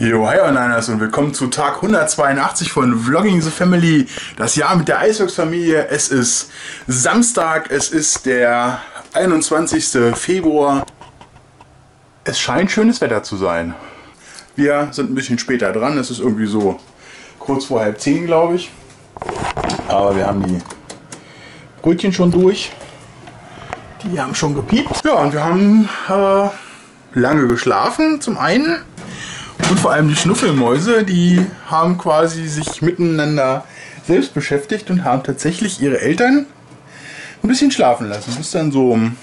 Jo, hi Onliners und willkommen zu Tag 182 von Vlogging the Family. Das Jahr mit der Eisworks-Familie. Es ist Samstag, es ist der 21. Februar. Es scheint schönes Wetter zu sein. Wir sind ein bisschen später dran, es ist irgendwie so kurz vor 9:30, glaube ich. Aber wir haben die Brötchen schon durch. Die haben schon gepiept. Ja, und wir haben lange geschlafen, zum einen. Und vor allem die Schnuffelmäuse, die haben quasi sich miteinander selbst beschäftigt und haben tatsächlich ihre Eltern ein bisschen schlafen lassen. Bis dann so um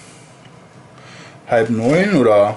8:30 oder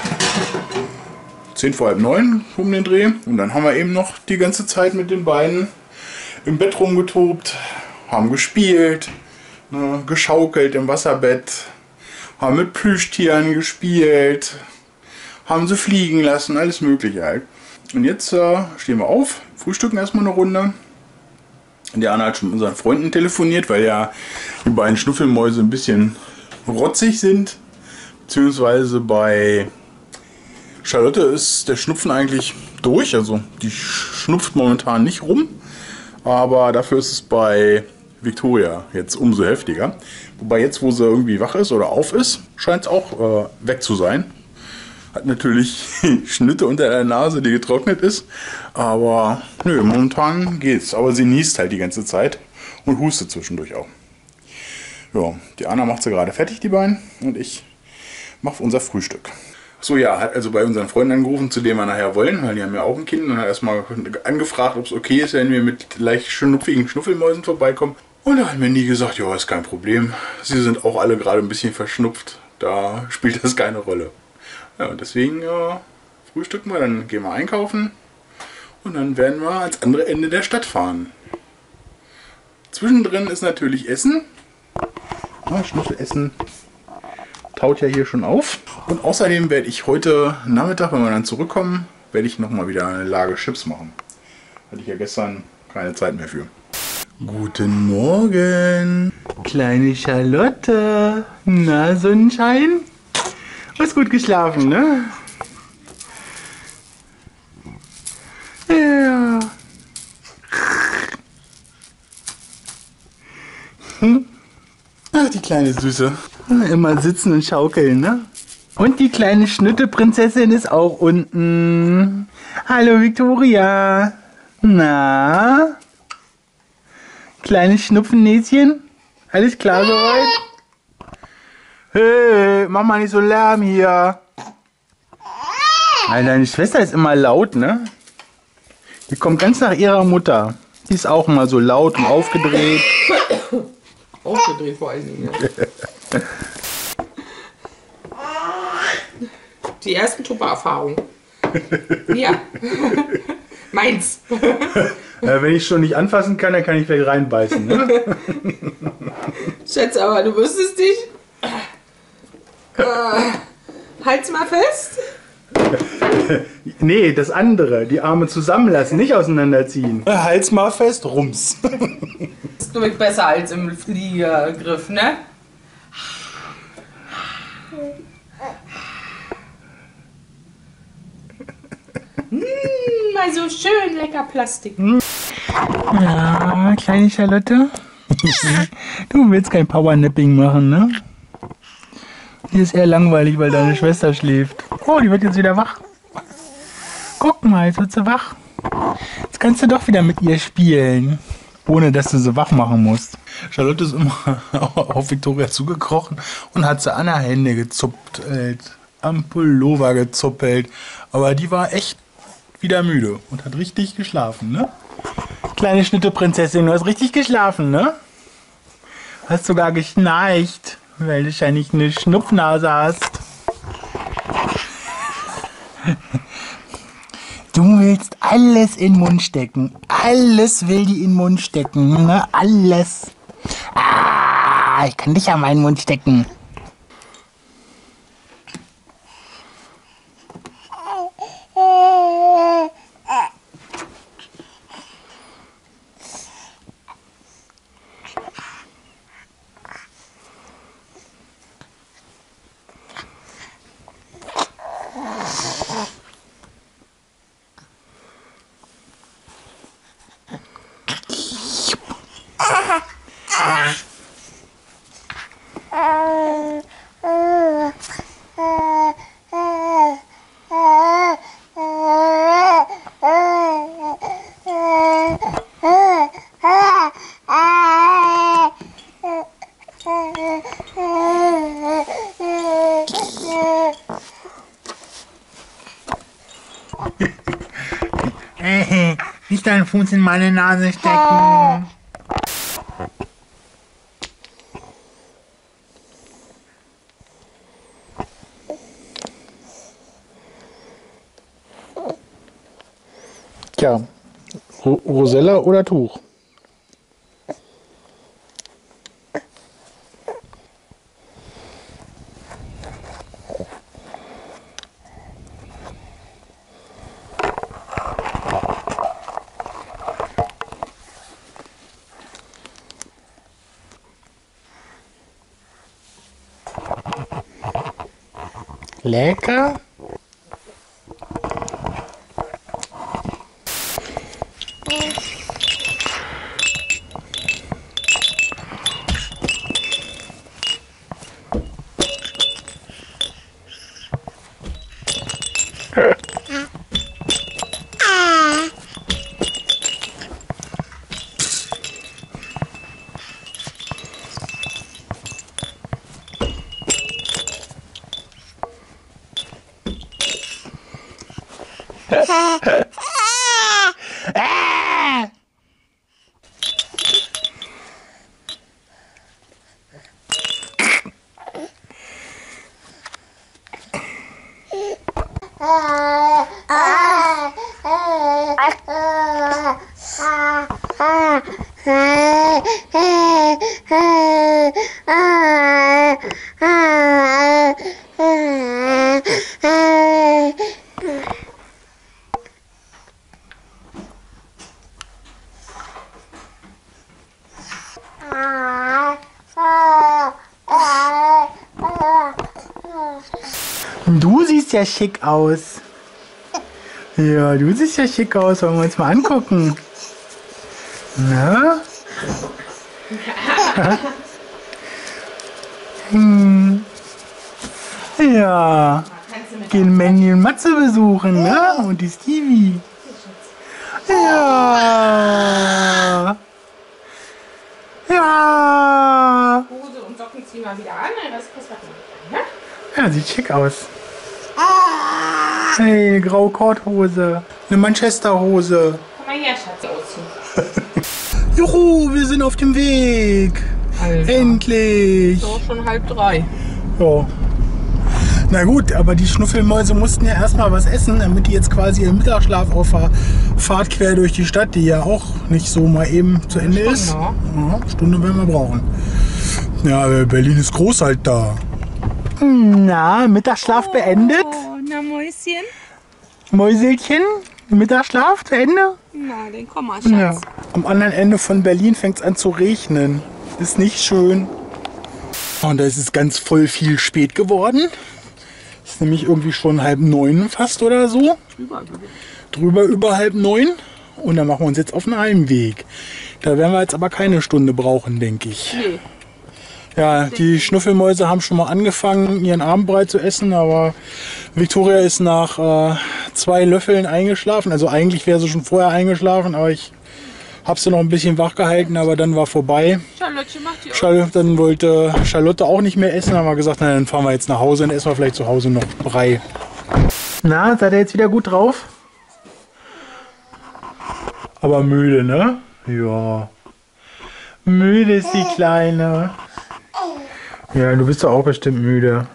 10 vor 8:30 um den Dreh. Und dann haben wir eben noch die ganze Zeit mit den beiden im Bett rumgetobt, haben gespielt, ne, geschaukelt im Wasserbett, haben mit Plüschtieren gespielt, haben sie fliegen lassen, alles mögliche halt. Und jetzt stehen wir auf, frühstücken erstmal eine Runde. Der Anna hat schon mit unseren Freunden telefoniert, weil ja die beiden Schnuffelmäuse ein bisschen rotzig sind. Beziehungsweise bei Charlotte ist der Schnupfen eigentlich durch, also die schnupft momentan nicht rum. Aber dafür ist es bei Victoria jetzt umso heftiger. Wobei jetzt, wo sie irgendwie wach ist oder auf ist, scheint es auch weg zu sein. Hat natürlich Schnitte unter der Nase, die getrocknet ist. Aber nö, momentan geht's. Aber sie niest halt die ganze Zeit und hustet zwischendurch auch. Ja, die Anna macht sie gerade fertig, die beiden. Und ich mache unser Frühstück. So, ja, hat also bei unseren Freunden angerufen, zu denen wir nachher wollen, weil die haben ja auch ein Kind. Und hat erstmal angefragt, ob es okay ist, wenn wir mit leicht schnupfigen Schnuffelmäusen vorbeikommen. Und da hat mir nie gesagt, ja, ist kein Problem. Sie sind auch alle gerade ein bisschen verschnupft. Da spielt das keine Rolle. Ja, und deswegen frühstücken wir, dann gehen wir einkaufen und dann werden wir ans andere Ende der Stadt fahren. Zwischendrin ist natürlich Essen. Schnuffelessen taut ja hier schon auf. Und außerdem werde ich heute Nachmittag, wenn wir dann zurückkommen, werde ich nochmal wieder eine Lage Chips machen. Hatte ich ja gestern keine Zeit mehr für. Guten Morgen, kleine Charlotte. Na, Sonnenschein? Hast gut geschlafen, ne? Ja. Ach, die kleine Süße. Immer sitzen und schaukeln, ne? Und die kleine Schnutteprinzessin ist auch unten. Hallo, Victoria. Na? Kleines Schnupfennäschen? Alles klar soweit? Hey, mach mal nicht so Lärm hier. Deine Schwester ist immer laut, ne? Die kommt ganz nach ihrer Mutter. Die ist auch immer so laut und aufgedreht. Aufgedreht vor allen Dingen. Ja. Die ersten Tupper-Erfahrungen. Ja. Meins. Wenn ich schon nicht anfassen kann, dann kann ich vielleicht reinbeißen, ne? Schätze, aber du wüsstest dich. Halt's mal fest. Nee, das andere. Die Arme zusammenlassen, nicht auseinanderziehen. Halt's mal fest, rums. Das ist nämlich besser als im Fliegergriff, ne? Mal so schön lecker Plastik. Ja, kleine Charlotte. Du willst kein Powernapping machen, ne? Die ist eher langweilig, weil deine Schwester schläft. Oh, die wird jetzt wieder wach. Guck mal, jetzt wird sie wach. Jetzt kannst du doch wieder mit ihr spielen. Ohne, dass du sie wach machen musst. Charlotte ist immer auf Victoria zugekrochen und hat sie an der Hände gezuppelt, am Pullover gezuppelt. Aber die war echt wieder müde und hat richtig geschlafen, ne? Kleine Schnitteprinzessin, du hast richtig geschlafen, ne? Hast sogar geschnarcht, weil du wahrscheinlich eine Schnupfnase hast. Du willst alles in den Mund stecken. Alles will die in den Mund stecken, ne? Alles. Ah, ich kann dich ja mal in den Mund stecken. Nicht deinen Fuß in meine Nase stecken. Tja, Rosella oder Tuch? Lecker. Du siehst ja schick aus. Ja, du siehst ja schick aus. Wollen wir uns mal angucken? Na? Ja. Gehen Manny und Matze besuchen, ne? Und die Stevie. Ja. Ja. Hose und Socken ziehen wir wieder an, dann das passt mal. Ja, sieht schick aus. Hey, eine graue Korthose. Eine Manchester-Hose. Komm mal her, Schatz, ausziehen. Juhu, wir sind auf dem Weg. Alter. Endlich. So, schon 2:30. Ja. Na gut, aber die Schnuffelmäuse mussten ja erstmal was essen, damit die jetzt quasi ihren Mittagsschlaf auf der Fahrt quer durch die Stadt, die ja auch nicht so mal eben zu Ende ist. Ja, Stunde werden wir brauchen. Ja, Berlin ist groß halt da. Na, Mittagsschlaf beendet? Oh, na Mäuschen. Mäuselchen, Mittagsschlaf zu Ende? Na, den komm mal, Schatz. Ja. Am anderen Ende von Berlin fängt es an zu regnen. Ist nicht schön. Und da ist es ganz voll viel spät geworden. Ist nämlich irgendwie schon 8:30 fast oder so. Drüber über 8:30. Und dann machen wir uns jetzt auf den Heimweg. Da werden wir jetzt aber keine Stunde brauchen, denke ich. Nee. Ja, die Schnuffelmäuse haben schon mal angefangen, ihren Abendbrei zu essen, aber Victoria ist nach 2 Löffeln eingeschlafen. Also eigentlich wäre sie schon vorher eingeschlafen, aber ich habe sie noch ein bisschen wach gehalten, aber dann war vorbei. Charlotte macht die Dann wollte Charlotte auch nicht mehr essen, haben wir gesagt, na, dann fahren wir jetzt nach Hause und essen wir vielleicht zu Hause noch Brei. Na, seid ihr jetzt wieder gut drauf? Aber müde, ne? Ja. Müde ist die Kleine. Ja, du bist doch auch bestimmt müde.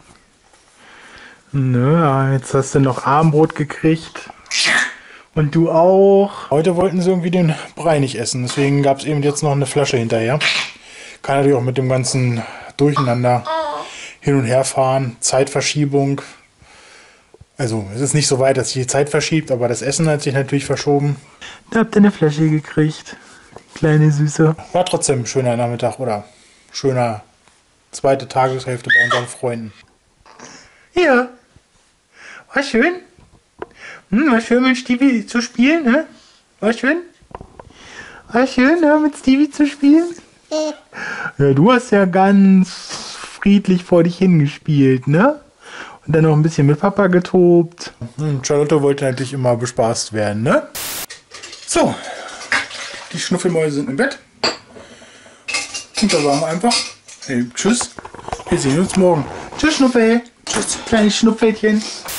Ne, jetzt hast du noch Abendbrot gekriegt. Und du auch. Heute wollten sie irgendwie den Brei nicht essen, deswegen gab es eben jetzt noch eine Flasche hinterher. Kann natürlich auch mit dem ganzen Durcheinander hin und her fahren, Zeitverschiebung. Also es ist nicht so weit, dass sich die Zeit verschiebt, aber das Essen hat sich natürlich verschoben. Da habt ihr eine Flasche gekriegt, kleine Süße. War trotzdem ein schöner Nachmittag oder schöner zweite Tageshälfte bei unseren Freunden. Ja, war schön. War schön mit Stevie zu spielen, ne? War schön? War schön, ne, mit Stevie zu spielen? Ja, du hast ja ganz friedlich vor dich hingespielt, ne? Und dann noch ein bisschen mit Papa getobt. Charlotte wollte natürlich immer bespaßt werden, ne? So, die Schnuffelmäuse sind im Bett. Und da sagen wir einfach, hey, tschüss, wir sehen uns morgen. Tschüss, Schnuffel. Tschüss, kleines Schnupfelchen.